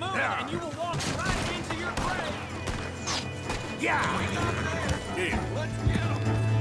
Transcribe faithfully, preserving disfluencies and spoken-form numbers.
moon, and you will walk right into your grave. Yeah! Here. Let's get him.